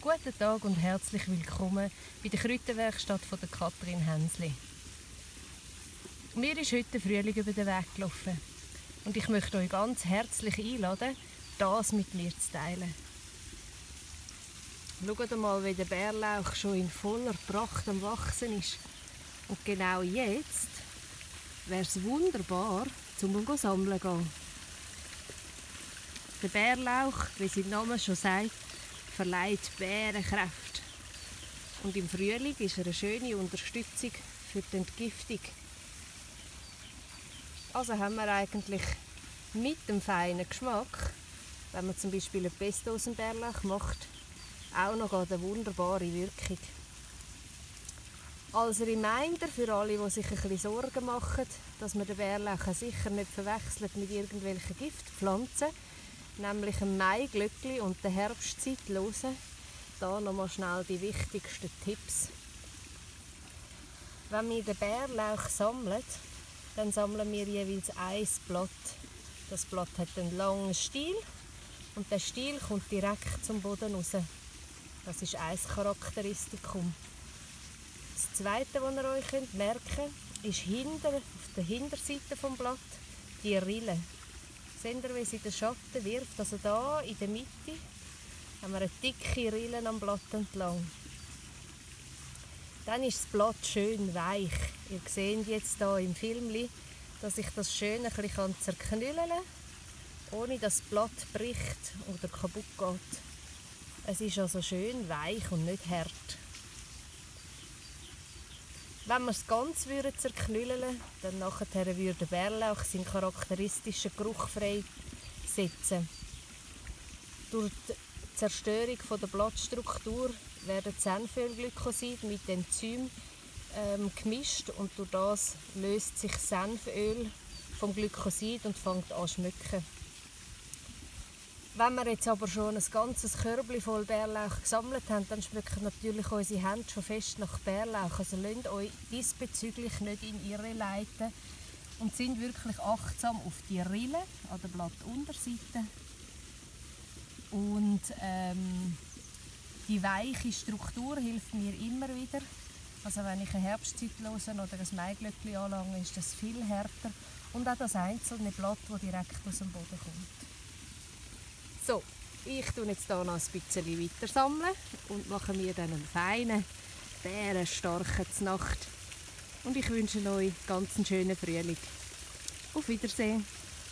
Guten Tag und herzlich willkommen bei der Kräuterwerkstatt von der Katrin Hensli. Mir ist heute der Frühling über den Weg gelaufen und ich möchte euch ganz herzlich einladen, das mit mir zu teilen. Schaut mal, wie der Bärlauch schon in voller Pracht am Wachsen ist. Und genau jetzt wäre es wunderbar, zum sammeln zu gehen. Der Bärlauch, wie sein Name schon sagt, verleiht Bärenkraft. Und im Frühling ist er eine schöne Unterstützung für die Entgiftung. Also haben wir eigentlich mit dem feinen Geschmack, wenn man zum Beispiel ein Pesto aus dem Bärlauch macht, auch noch eine wunderbare Wirkung. Als Reminder für alle, die sich ein bisschen Sorgen machen, dass man den Bärlauch sicher nicht verwechselt mit irgendwelchen Giftpflanzen, nämlich dem Maiglöckli und der Herbstzeit hören. Da nochmal schnell die wichtigsten Tipps. Wenn wir den Bärlauch sammeln, dann sammeln wir jeweils ein Blatt. Das Blatt hat einen langen Stiel und der Stiel kommt direkt zum Boden raus. Das ist ein Charakteristikum. Das Zweite, was ihr euch merken könnt, ist auf der Hinterseite des Blatt die Rille. Seht ihr, wie sie den Schatten wirft? Also da in der Mitte haben wir eine dicke Rille am Blatt entlang. Dann ist das Blatt schön weich. Ihr seht jetzt hier im Film, dass ich das schön ein bisschen zerknüllen kann, ohne dass das Blatt bricht oder kaputt geht. Es ist also schön weich und nicht hart. Wenn wir es ganz zerknüllen, dann würde der Bärlauch seinen charakteristischen Geruch freisetzen. Durch die Zerstörung der Blattstruktur werden Senfölglykosid mit Enzym gemischt und durch das löst sich Senföl vom Glykosid und fängt an zu schmecken. Wenn wir jetzt aber schon ein ganzes Körbchen voll Bärlauch gesammelt haben, dann schmecken natürlich unsere Hände schon fest nach Bärlauch. Also lasst euch diesbezüglich nicht in Irre leiten und sind wirklich achtsam auf die Rille an der Blattunterseite. Und die weiche Struktur hilft mir immer wieder. Also wenn ich eine Herbstzeit höre oder ein Maiglöckli anlange, ist das viel härter. Und auch das einzelne Blatt, das direkt aus dem Boden kommt. So, ich tue jetzt hier noch ein bisschen weiter sammeln und mache mir dann einen feinen, bärenstarken Nacht. Und ich wünsche euch ganz einen schönen Frühling. Auf Wiedersehen!